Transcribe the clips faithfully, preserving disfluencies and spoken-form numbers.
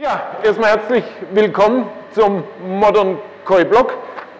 Ja, erstmal herzlich willkommen zum Modern Koi Blog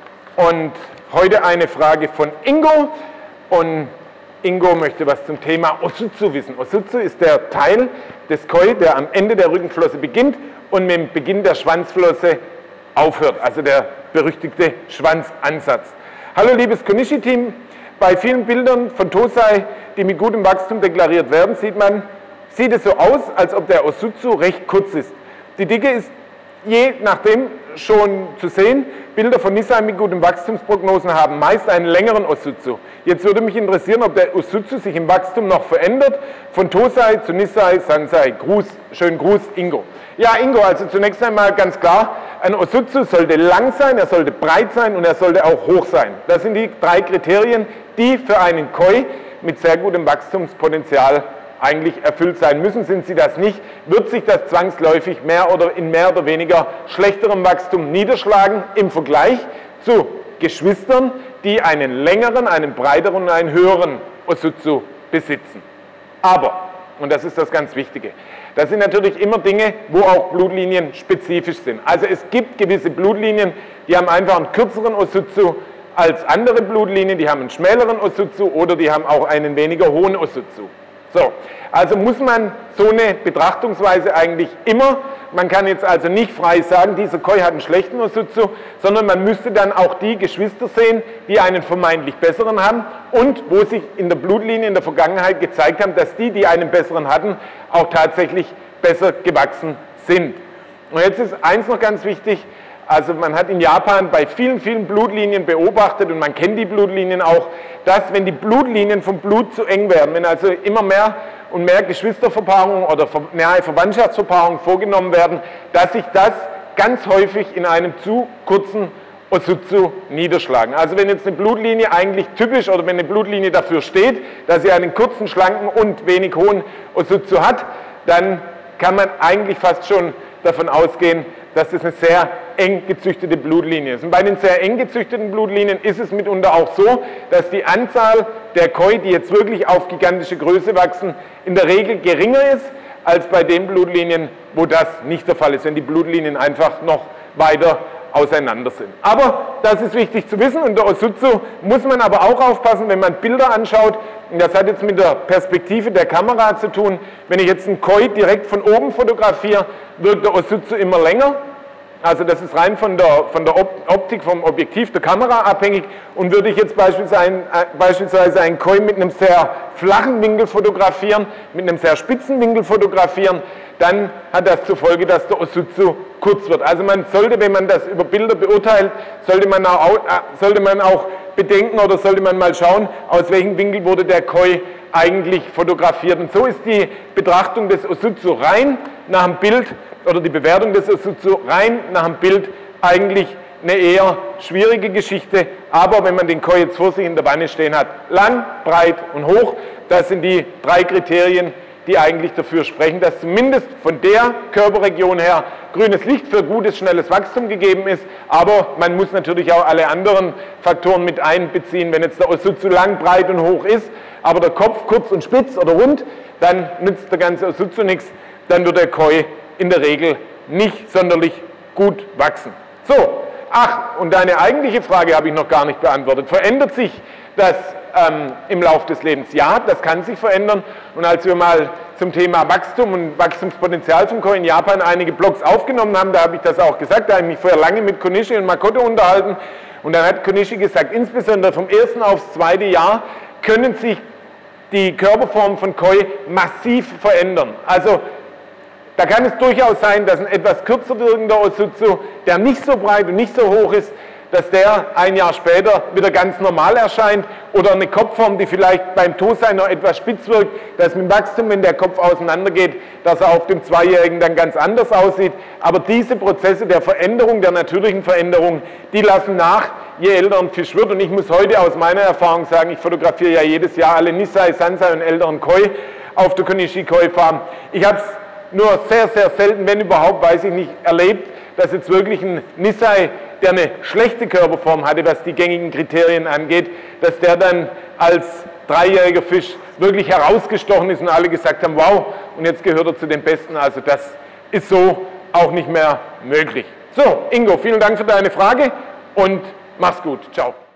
und heute eine Frage von Ingo und Ingo möchte was zum Thema Osutsu wissen. Osutsu ist der Teil des Koi, der am Ende der Rückenflosse beginnt und mit dem Beginn der Schwanzflosse aufhört, also der berüchtigte Schwanzansatz. Hallo liebes Konishi-Team, bei vielen Bildern von Tosai, die mit gutem Wachstum deklariert werden, sieht man, sieht es so aus, als ob der Osutsu recht kurz ist. Die Dicke ist je nachdem schon zu sehen. Bilder von Nisei mit guten Wachstumsprognosen haben meist einen längeren Osutsu. Jetzt würde mich interessieren, ob der Osutsu sich im Wachstum noch verändert. Von Tosai zu Nisei, Sansei. Gruß, schönen Gruß, Ingo. Ja, Ingo, also zunächst einmal ganz klar, ein Osutsu sollte lang sein, er sollte breit sein und er sollte auch hoch sein. Das sind die drei Kriterien, die für einen Koi mit sehr gutem Wachstumspotenzial eigentlich erfüllt sein müssen. Sind sie das nicht, wird sich das zwangsläufig mehr oder in mehr oder weniger schlechterem Wachstum niederschlagen im Vergleich zu Geschwistern, die einen längeren, einen breiteren und einen höheren Osutsu besitzen. Aber, und das ist das ganz Wichtige, das sind natürlich immer Dinge, wo auch Blutlinien spezifisch sind. Also es gibt gewisse Blutlinien, die haben einfach einen kürzeren Osutsu als andere Blutlinien, die haben einen schmäleren Osutsu oder die haben auch einen weniger hohen Osutsu. So, also muss man so eine Betrachtungsweise eigentlich immer, man kann jetzt also nicht frei sagen, dieser Koi hat einen schlechten Osutsu, sondern man müsste dann auch die Geschwister sehen, die einen vermeintlich besseren haben und wo sich in der Blutlinie in der Vergangenheit gezeigt haben, dass die, die einen besseren hatten, auch tatsächlich besser gewachsen sind. Und jetzt ist eins noch ganz wichtig, also man hat in Japan bei vielen, vielen Blutlinien beobachtet und man kennt die Blutlinien auch, dass wenn die Blutlinien vom Blut zu eng werden, wenn also immer mehr und mehr Geschwisterverpaarungen oder nahe Verwandtschaftsverpaarungen vorgenommen werden, dass sich das ganz häufig in einem zu kurzen Osutsu niederschlagen. Also wenn jetzt eine Blutlinie eigentlich typisch oder wenn eine Blutlinie dafür steht, dass sie einen kurzen, schlanken und wenig hohen Osutsu hat, dann kann man eigentlich fast schon davon ausgehen, dass das eine sehr eng gezüchtete Blutlinie ist. Und bei den sehr eng gezüchteten Blutlinien ist es mitunter auch so, dass die Anzahl der Koi, die jetzt wirklich auf gigantische Größe wachsen, in der Regel geringer ist als bei den Blutlinien, wo das nicht der Fall ist, wenn die Blutlinien einfach noch weiter auseinander sind. Aber das ist wichtig zu wissen und der Osutsu muss man aber auch aufpassen, wenn man Bilder anschaut, und das hat jetzt mit der Perspektive der Kamera zu tun, wenn ich jetzt einen Koi direkt von oben fotografiere, wirkt der Osutsu immer länger. Also das ist rein von der, von der Optik, vom Objektiv der Kamera abhängig und würde ich jetzt beispielsweise, beispielsweise einen Koi mit einem sehr flachen Winkel fotografieren, mit einem sehr spitzen Winkel fotografieren, dann hat das zur Folge, dass der Osutsu kurz wird. Also man sollte, wenn man das über Bilder beurteilt, sollte man auch, sollte man auch bedenken oder sollte man mal schauen, aus welchem Winkel wurde der Koi eigentlich fotografiert. Und so ist die Betrachtung des Osutsu rein nach dem Bild oder die Bewertung des Osutsu rein nach dem Bild eigentlich eine eher schwierige Geschichte, aber wenn man den Koi jetzt vor sich in der Wanne stehen hat, lang, breit und hoch, das sind die drei Kriterien, die eigentlich dafür sprechen, dass zumindest von der Körperregion her grünes Licht für gutes, schnelles Wachstum gegeben ist, aber man muss natürlich auch alle anderen Faktoren mit einbeziehen. Wenn jetzt der Osutsu lang, breit und hoch ist, aber der Kopf kurz und spitz oder rund, dann nützt der ganze Osutsu nichts, dann wird der Koi in der Regel nicht sonderlich gut wachsen. So, ach, und deine eigentliche Frage habe ich noch gar nicht beantwortet. Verändert sich das ähm, im Laufe des Lebens? Ja, das kann sich verändern. Und als wir mal zum Thema Wachstum und Wachstumspotenzial von Koi in Japan einige Blogs aufgenommen haben, da habe ich das auch gesagt, da habe ich mich vorher lange mit Konishi und Makoto unterhalten. Und dann hat Konishi gesagt, insbesondere vom ersten aufs zweite Jahr können sich die Körperformen von Koi massiv verändern. Also da kann es durchaus sein, dass ein etwas kürzer wirkender Osutsu, der nicht so breit und nicht so hoch ist, dass der ein Jahr später wieder ganz normal erscheint oder eine Kopfform, die vielleicht beim Tosai noch etwas spitz wirkt, dass mit dem Wachstum, wenn der Kopf auseinandergeht, dass er auf dem Zweijährigen dann ganz anders aussieht. Aber diese Prozesse der Veränderung, der natürlichen Veränderung, die lassen nach, je älter ein Fisch wird. Und ich muss heute aus meiner Erfahrung sagen, ich fotografiere ja jedes Jahr alle Nisei, Sansei und älteren Koi auf der Konishi Koi Farm. Ich habe es nur sehr, sehr selten, wenn überhaupt, weiß ich nicht, erlebt, dass jetzt wirklich ein Nisei, der eine schlechte Körperform hatte, was die gängigen Kriterien angeht, dass der dann als dreijähriger Fisch wirklich herausgestochen ist und alle gesagt haben, wow, und jetzt gehört er zu den Besten. Also das ist so auch nicht mehr möglich. So, Ingo, vielen Dank für deine Frage und mach's gut. Ciao.